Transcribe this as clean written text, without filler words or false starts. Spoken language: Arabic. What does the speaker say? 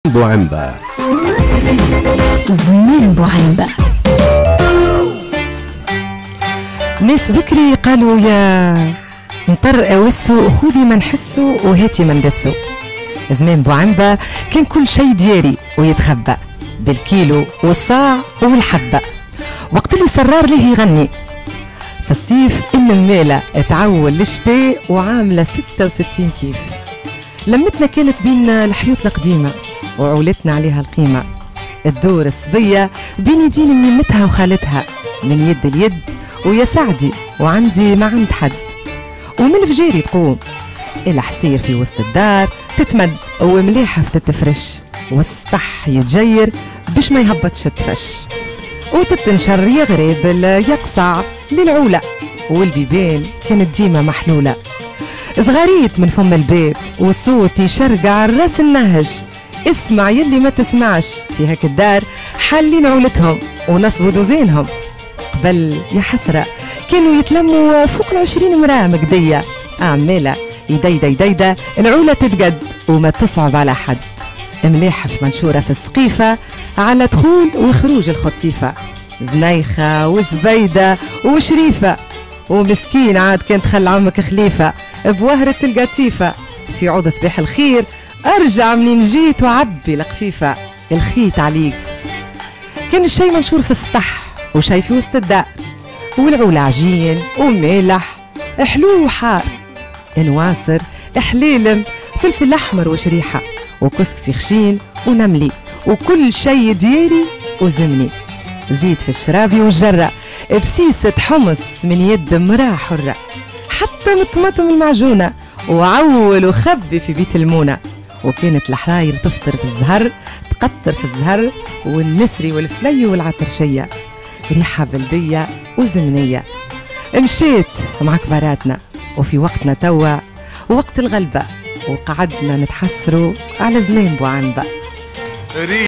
بوعنبة. زمان بوعنبة. ناس بكري قالوا يا نطر اوسو خذي ما نحسو وهاتي ما ندسو. زمان بوعنبة كان كل شيء دياري ويتخبى بالكيلو والصاع والحبة. وقت اللي سرار ليه يغني في الصيف إن المالة تعول للشتاء وعاملة 66 كيف. لمتنا كانت بين الحيوط القديمة وعولتنا عليها القيمة. الدور الصبية بين جيل ميمتها وخالتها من يد اليد ويا سعدي وعندي ما عند حد. ومن الفجيري تقوم الحصير في وسط الدار تتمد ومليحة تتفرش والسطح يتجير باش ما يهبطش تفش. وتتنشر يا غريب يقصع للعولة والبيبان كانت ديما محلولة. صغاريت من فم الباب وصوت يشرقع الراس النهج. اسمع يلي ما تسمعش في هاك الدار حالين عولتهم ونصبوا دوزينهم. قبل يا حسرة كانوا يتلموا فوق 20 مرأة مقدية عمالة يديدا يديدا العولة تتقد وما تصعب على حد. ملاحف منشورة في السقيفة على دخول وخروج الخطيفة. زنيخة وزبيدة وشريفة ومسكين عاد كانت خل عمك خليفة بوهرة القطيفة. في عود صباح الخير ارجع منين جيت وعبي القفيفة. الخيت عليك كان الشي منشور في السطح وشي في وسط الدار والعولة عجين ومالح حلو وحار نواصر حليلم فلفل احمر وشريحة وكسكسي خشين ونملي وكل شي دياري وزمني. زيت في الشرابي والجرة بسيسة حمص من يد مرأة حرة حتى من الطماطم المعجونة وعول وخبي في بيت المونة. وكانت الحراير تفطر في الزهر تقطر في الزهر والنسري والفلي والعطرشية. ريحة بلدية وزمنية. مشيت مع كباراتنا وفي وقتنا توا وقت الغلبة وقعدنا نتحسروا على زمان بوعنبة.